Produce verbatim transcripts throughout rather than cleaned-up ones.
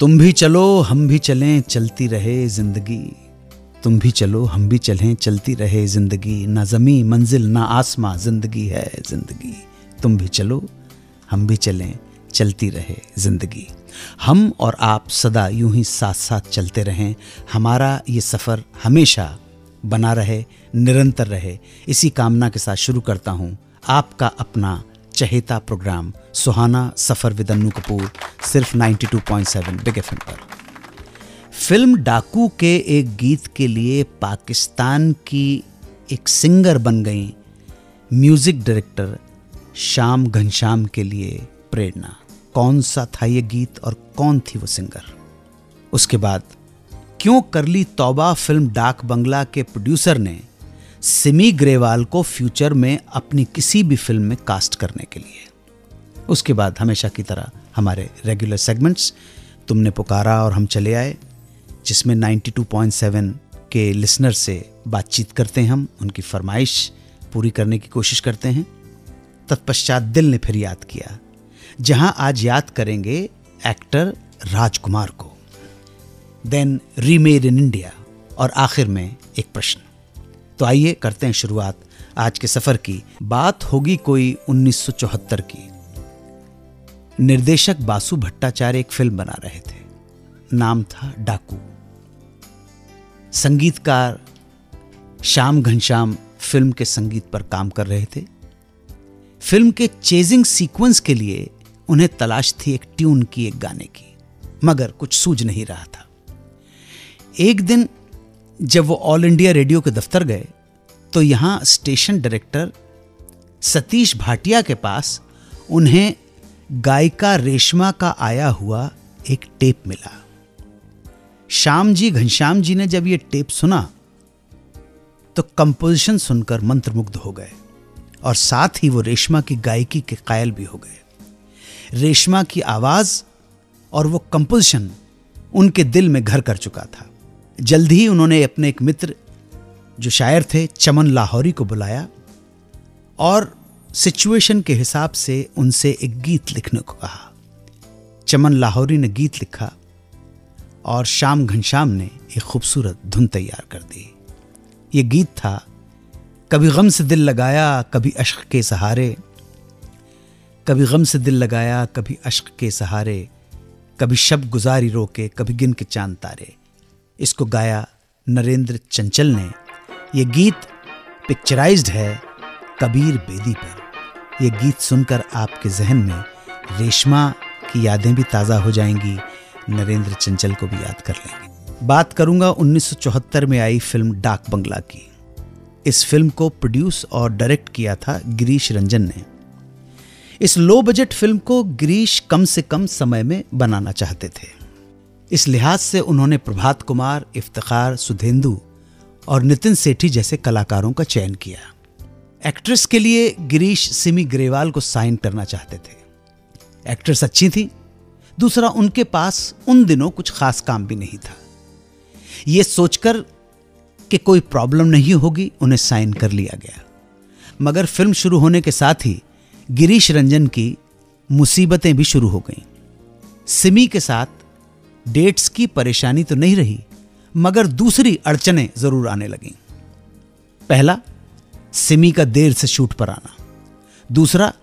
तुम भी चलो हम भी चलें चलती रहे जिंदगी, तुम भी चलो हम भी चलें चलती रहे जिंदगी, ना ज़मीं मंजिल ना आसमां जिंदगी है जिंदगी। तुम भी चलो हम भी चलें चलती रहे जिंदगी। हम और आप सदा यूं ही साथ साथ चलते रहें, हमारा ये सफ़र हमेशा बना रहे, निरंतर रहे। इसी कामना के साथ शुरू करता हूँ आपका अपना चहेता प्रोग्राम सुहाना सफ़र विद अन्नू कपूर, सिर्फ बानवे पॉइंट सात बिग एफएम पर। फिल्म डाकू के एक गीत के लिए पाकिस्तान की एक सिंगर बन गई म्यूज़िक डायरेक्टर श्याम घनश्याम के लिए प्रेरणा। कौन सा था ये गीत और कौन थी वो सिंगर? उसके बाद क्यों कर ली तौबा फिल्म डाक बंगला के प्रोड्यूसर ने सिमी ग्रेवाल को फ्यूचर में अपनी किसी भी फिल्म में कास्ट करने के लिए? उसके बाद हमेशा की तरह हमारे रेगुलर सेगमेंट्स तुमने पुकारा और हम चले आए, जिसमें बानवे पॉइंट सात के लिसनर से बातचीत करते हैं, हम उनकी फरमाइश पूरी करने की कोशिश करते हैं। तत्पश्चात दिल ने फिर याद किया, जहां आज याद करेंगे एक्टर राजकुमार को, देन रीमेड इन इंडिया, और आखिर में एक प्रश्न। तो आइए करते हैं शुरुआत आज के सफर की। बात होगी कोई उन्नीस सौ चौहत्तर की। निर्देशक बासु भट्टाचार्य एक फिल्म बना रहे थे, नाम था डाकू। संगीतकार श्याम घनश्याम फिल्म के संगीत पर काम कर रहे थे। फिल्म के चेजिंग सीक्वेंस के लिए उन्हें तलाश थी एक ट्यून की, एक गाने की, मगर कुछ सूझ नहीं रहा था। एक दिन जब वो ऑल इंडिया रेडियो के दफ्तर गए तो यहां स्टेशन डायरेक्टर सतीश भाटिया के पास उन्हें गायिका रेशमा का आया हुआ एक टेप मिला। श्याम जी घनश्याम जी ने जब ये टेप सुना तो कंपोजिशन सुनकर मंत्रमुग्ध हो गए और साथ ही वो रेशमा की गायकी के कायल भी हो गए। रेशमा की आवाज और वो कंपोजिशन उनके दिल में घर कर चुका था। जल्द ही उन्होंने अपने एक मित्र जो शायर थे चमन लाहौरी को बुलाया और सिचुएशन के हिसाब से उनसे एक गीत लिखने को कहा। चमन लाहौरी ने गीत लिखा और श्याम घनश्याम ने एक खूबसूरत धुन तैयार कर दी। ये गीत था कभी गम से दिल लगाया कभी अश्क के सहारे, कभी गम से दिल लगाया कभी अश्क के सहारे, कभी शब गुजारी रोके कभी गिन के चांद तारे। इसको गाया नरेंद्र चंचल ने। ये गीत पिक्चराइज्ड है कबीर बेदी पर। ये गीत सुनकर आपके जहन में रेशमा की यादें भी ताज़ा हो जाएंगी, नरेंद्र चंचल को भी याद कर लेंगे। बात करूंगा उन्नीस सौ चौहत्तर में आई फिल्म डाक बंगला की। इस फिल्म को प्रोड्यूस और डायरेक्ट किया था गिरीश रंजन ने। इस लो बजट फिल्म को गिरीश कम से कम समय में बनाना चाहते थे। इस लिहाज से उन्होंने प्रभात कुमार, इफ्तिखार, सुधेंदु और नितिन सेठी जैसे कलाकारों का चयन किया। एक्ट्रेस के लिए गिरीश सिमी ग्रेवाल को साइन करना चाहते थे। एक्ट्रेस अच्छी थी, दूसरा उनके पास उन दिनों कुछ खास काम भी नहीं था। यह सोचकर कि कोई प्रॉब्लम नहीं होगी उन्हें साइन कर लिया गया। मगर फिल्म शुरू होने के साथ ही गिरीश रंजन की मुसीबतें भी शुरू हो गईं। सिमी के साथ डेट्स की परेशानी तो नहीं रही, मगर दूसरी अड़चनें जरूर आने लगीं। पहला, सिमी का देर से शूट पर आना। दूसरा,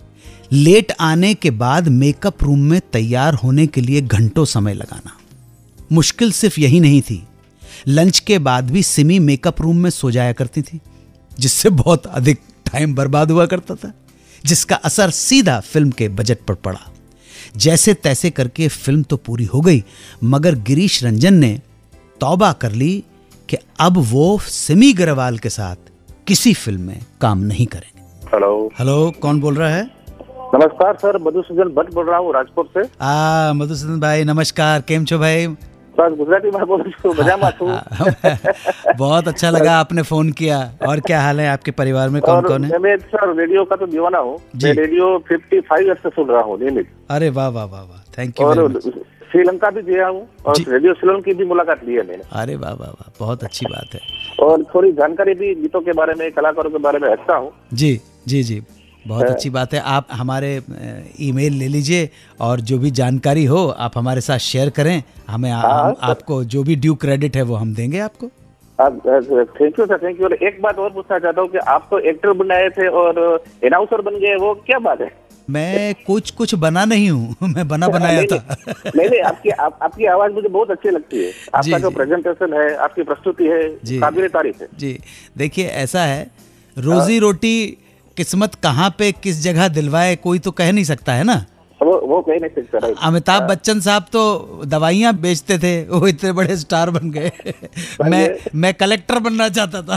लेट आने के बाद मेकअप रूम में तैयार होने के लिए घंटों समय लगाना। मुश्किल सिर्फ यही नहीं थी, लंच के बाद भी सिमी मेकअप रूम में सो जाया करती थी, जिससे बहुत अधिक टाइम बर्बाद हुआ करता था, जिसका असर सीधा फिल्म के बजट पर पड़ा। जैसे तैसे करके फिल्म तो पूरी हो गई, मगर गिरीश रंजन ने तौबा कर ली कि अब वो सिमी ग्रेवाल के साथ किसी फिल्म में काम नहीं करेंगे। हेलो हेलो, कौन बोल रहा है? नमस्कार सर, मधुसूदन भट्ट बोल रहा हूँ राजकोट से। आ मधुसूदन भाई नमस्कार, केम छो भाई? सर गुजराती में बोल रहा हूँ, मजा में हूँ। बहुत अच्छा लगा आपने फोन किया। और क्या हाल है, आपके परिवार में कौन कौन है? मैं सर रेडियो का तो दीवाना हूँ। मैं रेडियो पचपन ईयर से सुन रहा हूँ नियमित। अरे वाह वाह वाह वाह, थैंक यू। और श्रीलंका भी गया हूँ और रेडियो सिलोन की भी मुलाकात ली है मैंने। अरे वाह वाह वाह, बहुत अच्छी बात है। और थोड़ी जानकारी भी गीतों के बारे में, कलाकारों के बारे में रखता हूँ। जी जी जी। बहुत अच्छी बात है। आप हमारे ईमेल ले लीजिए और जो भी जानकारी हो आप हमारे साथ शेयर करें, हमें आ, हम आपको जो भी ड्यू क्रेडिट है वो हम देंगे आपको। Thank you sir, thank you. एक बात और पूछना चाहता हूँ कि आप तो एक्टर बनाए थे और अनाउंसर बन गए, वो क्या बात है? मैं कुछ कुछ बना नहीं हूँ, मैं बना बनाया नहीं, था। नहीं नहीं, आपकी आप, आपकी आवाज मुझे बहुत अच्छी लगती है। आपका जो प्रेजेंटेशन है, आपकी प्रस्तुति है, काबिल तारीफ है जी। देखिए ऐसा है, रोजी रोटी किस्मत कहाँ पे किस जगह दिलवाए कोई तो कह नहीं सकता है ना। वो वो कह नहीं सकता। अमिताभ बच्चन साहब तो दवाइयाँ बेचते थे, वो इतने बड़े स्टार बन गए। मैं मैं कलेक्टर बनना चाहता था।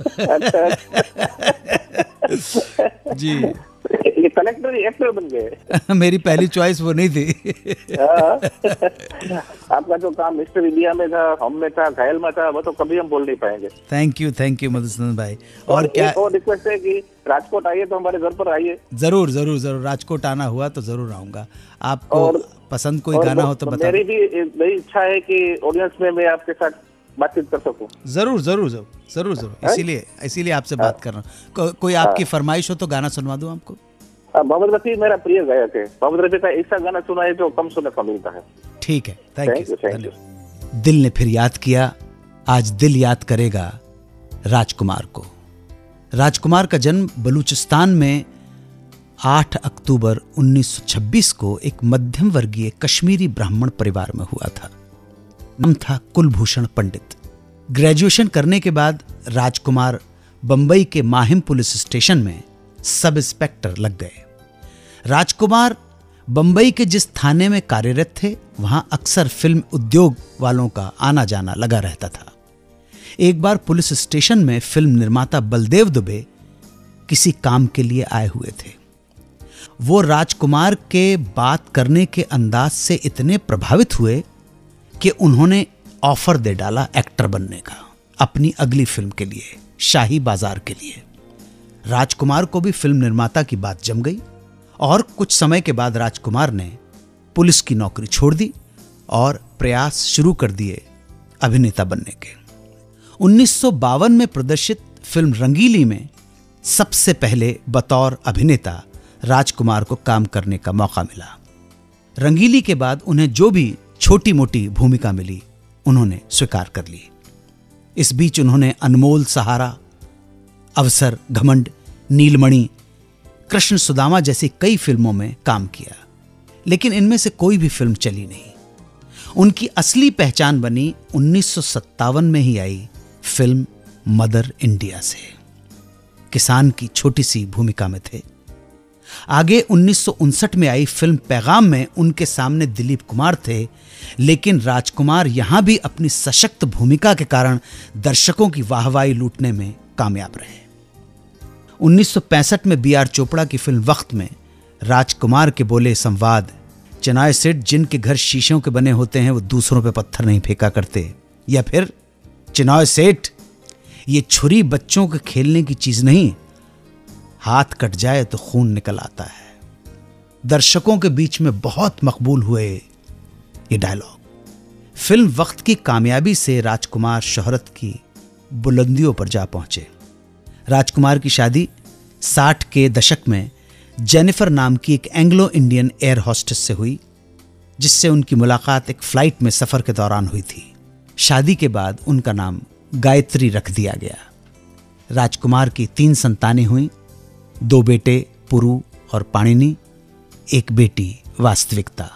जी, ये कलेक्टर एक्टर बन गए। मेरी पहली चॉइस वो नहीं थी। आपका जो काम मिस्टर इंडिया में था, हम में था, घायल में था, वो तो कभी हम बोल नहीं पाएंगे। Thank you, thank you Madhusudan भाई। और, और क्या और रिक्वेस्ट है कि राजकोट आइए तो हमारे घर पर आइए। जरूर जरूर जरूर, राजकोट आना हुआ तो जरूर आऊंगा। आपको पसंद कोई गाना हो तो बता। मेरी भी मेरी इच्छा है कि ऑडियंस में मैं आपके साथ बातचीत कर सकूं। जरूर जरूर जरूर जरूर जरूर इसीलिए इसीलिए आपसे बात कर रहा हूँ। को, कोई आपकी फरमाइश हो तो गाना सुनवा दूं आपको। मोहम्मद रफी मेरा प्रिय गायक है। मोहम्मद रफी का ऐसा गाना सुना है जो कम सुनने को मिलता है। ठीक है, थैंक यू, थैंक यू। दिल ने फिर याद किया, आज दिल याद करेगा राजकुमार को। राजकुमार का जन्म बलूचिस्तान में आठ अक्टूबर उन्नीस सौ छब्बीस को एक मध्यम वर्गीय कश्मीरी ब्राह्मण परिवार में हुआ था। नाम था कुलभूषण पंडित। ग्रेजुएशन करने के बाद राजकुमार बंबई के माहिम पुलिस स्टेशन में सब इंस्पेक्टर लग गए। राजकुमार बंबई के जिस थाने में कार्यरत थे वहां अक्सर फिल्म उद्योग वालों का आना जाना लगा रहता था। एक बार पुलिस स्टेशन में फिल्म निर्माता बलदेव दुबे किसी काम के लिए आए हुए थे। वो राजकुमार के बात करने के अंदाज से इतने प्रभावित हुए कि उन्होंने ऑफर दे डाला एक्टर बनने का, अपनी अगली फिल्म के लिए, शाही बाजार के लिए। राजकुमार को भी फिल्म निर्माता की बात जम गई और कुछ समय के बाद राजकुमार ने पुलिस की नौकरी छोड़ दी और प्रयास शुरू कर दिए अभिनेता बनने के। उन्नीस सौ बावन में प्रदर्शित फिल्म रंगीली में सबसे पहले बतौर अभिनेता राजकुमार को काम करने का मौका मिला। रंगीली के बाद उन्हें जो भी छोटी मोटी भूमिका मिली उन्होंने स्वीकार कर ली। इस बीच उन्होंने अनमोल सहारा, अवसर, घमंड, नीलमणि, कृष्ण सुदामा जैसी कई फिल्मों में काम किया, लेकिन इनमें से कोई भी फिल्म चली नहीं। उनकी असली पहचान बनी उन्नीस सौ सत्तावन में ही आई फिल्म मदर इंडिया से। किसान की छोटी सी भूमिका में थे। आगे उन्नीस सौ उनसठ में आई फिल्म पैगाम में उनके सामने दिलीप कुमार थे, लेकिन राजकुमार यहां भी अपनी सशक्त भूमिका के कारण दर्शकों की वाहवाही लूटने में कामयाब रहे। उन्नीस सौ पैंसठ में बी आर चोपड़ा की फिल्म वक्त में राजकुमार के बोले संवाद, चिनाय सेठ जिनके घर शीशों के बने होते हैं वो दूसरों पे पत्थर नहीं फेंका करते, या फिर चिनाय सेठ ये छुरी बच्चों के खेलने की चीज नहीं, हाथ कट जाए तो खून निकल आता है, दर्शकों के बीच में बहुत मकबूल हुए ये डायलॉग। फिल्म वक्त की कामयाबी से राजकुमार शोहरत की बुलंदियों पर जा पहुंचे। राजकुमार की शादी साठ के दशक में जेनिफर नाम की एक एंग्लो इंडियन एयर होस्टेस से हुई, जिससे उनकी मुलाकात एक फ्लाइट में सफर के दौरान हुई थी। शादी के बाद उनका नाम गायत्री रख दिया गया। राजकुमार की तीन संतानें हुई, दो बेटे पुरु और पाणिनि, एक बेटी वास्तविकता।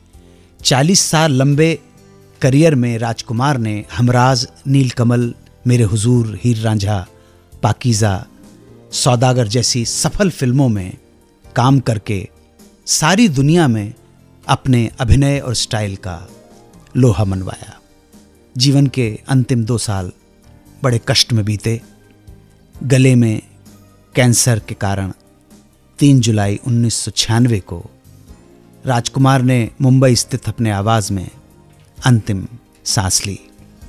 चालीस साल लंबे करियर में राजकुमार ने हमराज, नीलकमल, मेरे हुजूर, हीर रांझा, पाकीज़ा, सौदागर जैसी सफल फिल्मों में काम करके सारी दुनिया में अपने अभिनय और स्टाइल का लोहा मनवाया। जीवन के अंतिम दो साल बड़े कष्ट में बीते। गले में कैंसर के कारण तीन जुलाई उन्नीस सौ छियानवे को राजकुमार ने मुंबई स्थित अपने आवास में अंतिम सांस ली।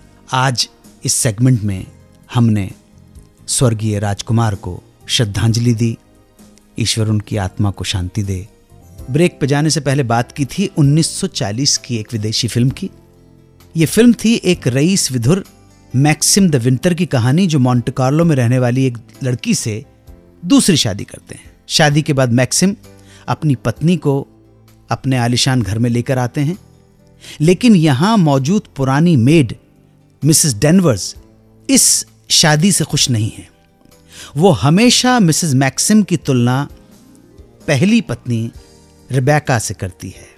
आज इस सेगमेंट में हमने स्वर्गीय राजकुमार को श्रद्धांजलि दी। ईश्वर उनकी आत्मा को शांति दे। ब्रेक पे जाने से पहले बात की थी उन्नीस सौ चालीस की एक विदेशी फिल्म की। ये फिल्म थी एक रईस विधुर मैक्सिम द विंटर की कहानी, जो मोंटे कार्लो में रहने वाली एक लड़की से दूसरी शादी करते हैं। शादी के बाद मैक्सिम अपनी पत्नी को अपने आलिशान घर में लेकर आते हैं, लेकिन यहां मौजूद पुरानी मेड मिसेस डेनवर्स इस शादी से खुश नहीं है। वो हमेशा मिसेस मैक्सिम की तुलना पहली पत्नी रिबेका से करती है।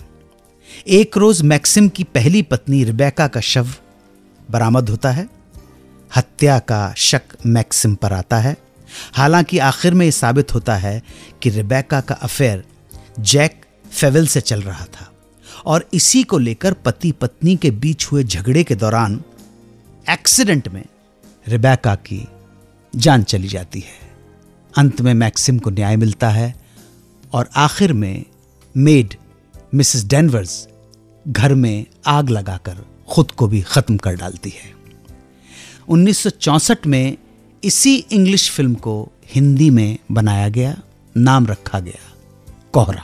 एक रोज मैक्सिम की पहली पत्नी रिबेका का शव बरामद होता है। हत्या का शक मैक्सिम पर आता है। हालांकि आखिर में यह साबित होता है कि रिबेका का अफेयर जैक फेवेल से चल रहा था और इसी को लेकर पति पत्नी के बीच हुए झगड़े के दौरान एक्सीडेंट में रिबेका की जान चली जाती है। अंत में मैक्सिम को न्याय मिलता है और आखिर में मेड मिसेस डेनवर्स घर में आग लगाकर खुद को भी खत्म कर डालती है। उन्नीस सौ चौंसठ में इसी इंग्लिश फिल्म को हिंदी में बनाया गया, नाम रखा गया Kohra.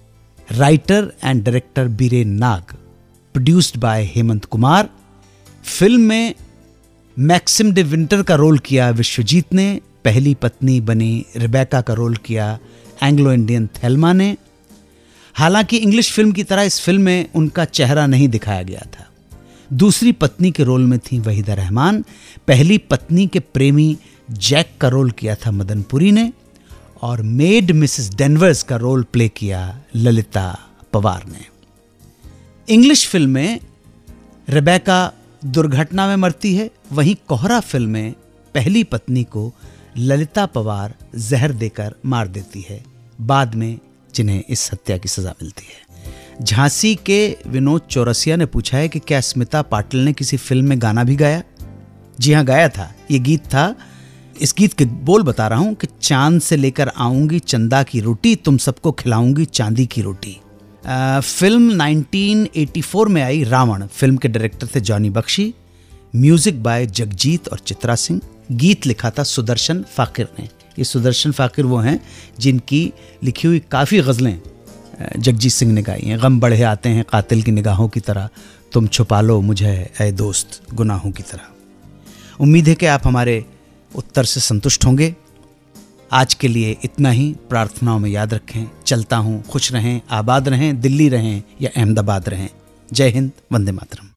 Writer and director Biren Nag, produced by Hemant Kumar. Film में मैक्सिम डे विंटर का रोल किया विश्वजीत ने, पहली पत्नी बनी रिबेका का रोल किया एंग्लो इंडियन थेल्मा ने। हालांकि इंग्लिश फिल्म की तरह इस फिल्म में उनका चेहरा नहीं दिखाया गया था। दूसरी पत्नी के रोल में थी वहीदा रहमान। पहली पत्नी के प्रेमी जैक का रोल किया था मदन पुरी ने और मेड मिसेस डेनवर्स का रोल प्ले किया ललिता पवार ने। इंग्लिश फिल्म में रिबेका दुर्घटना में मरती है, वहीं कोहरा फिल्म में पहली पत्नी को ललिता पवार जहर देकर मार देती है, बाद में जिन्हें इस हत्या की सजा मिलती है। झांसी के विनोद चौरसिया ने पूछा है कि क्या स्मिता पाटिल ने किसी फिल्म में गाना भी गाया? जी हां, गाया था। ये गीत था, इस गीत के बोल बता रहा हूं कि चांद से लेकर आऊंगी चंदा की रोटी, तुम सबको खिलाऊंगी चांदी की रोटी। आ, फिल्म उन्नीस सौ चौरासी में आई रावण। फिल्म के डायरेक्टर थे जॉनी बख्शी, म्यूजिक बाय जगजीत और चित्रा सिंह। गीत लिखा था सुदर्शन फाकिर ने। ये सुदर्शन फाकिर वो हैं जिनकी लिखी हुई काफ़ी गज़लें जगजीत सिंह ने गाई हैं। गम बढ़े आते हैं कातिल की निगाहों की तरह, तुम छुपा लो मुझे ऐ दोस्त गुनाहों की तरह। उम्मीद है कि आप हमारे उत्तर से संतुष्ट होंगे। आज के लिए इतना ही। प्रार्थनाओं में याद रखें, चलता हूँ, खुश रहें, आबाद रहें, दिल्ली रहें या अहमदाबाद रहें। जय हिंद, वंदे मातरम।